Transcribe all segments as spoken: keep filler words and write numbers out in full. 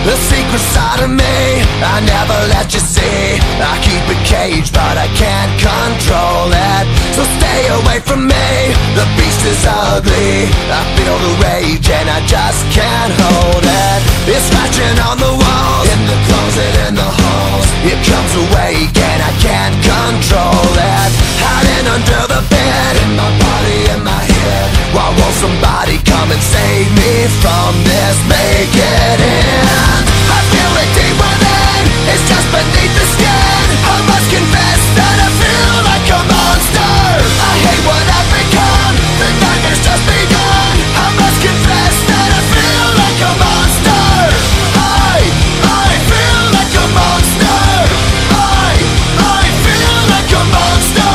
The secret side of me I never let you see. I keep it caged but I can't control it. So stay away from me, the beast is ugly. I feel the rage and I just can't hold it. It's scratching on the walls, in the closet, in the halls. It comes awake and I can't control it. Hiding under the bed, in my body, in my head. Why won't somebody come and save me from this? Make it end. I feel it deep within, it's just beneath the skin. I must confess that I feel like a monster. I hate what I've become, the nightmare's just begun. I must confess that I feel like a monster. I, I feel like a monster. I, I feel like a monster.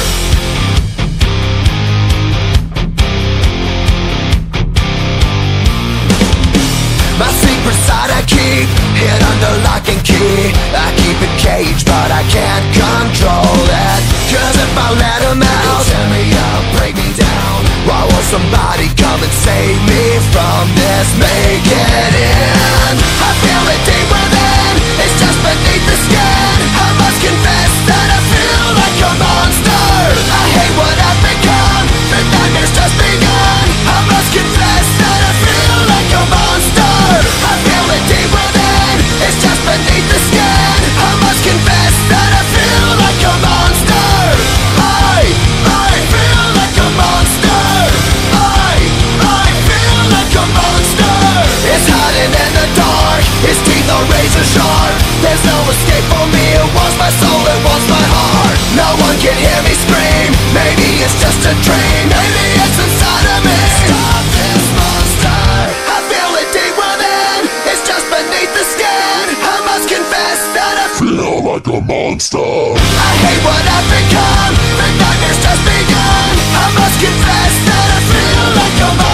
My secret side I keep hid under lock and key. I keep it caged but I can't control it. Cause if I let him out, he'll tear me up, break me down. Why won't somebody come and save me from this? Make it end. I feel it deep within, it's just beneath the skin. I must confess that I feel like a monster. I hate what I've become, the nightmare's just begun. I must confess that I feel like a monster. I feel it deep within, it's just beneath the skin. I must confess that I feel like a monster. I, I feel like a monster. I, I feel like a monster. It's hiding in the dark, its teeth are razor sharp. There's no escape for me, it wants my soul, it wants my heart. No one can hear me scream, maybe it's just a dream. Maybe it's inside of me. Stop this monster. I feel it deep within, it's just beneath the skin. I must confess that I feel like a monster. I hate what I've become, the nightmare's just begun. I must confess that I feel like a monster.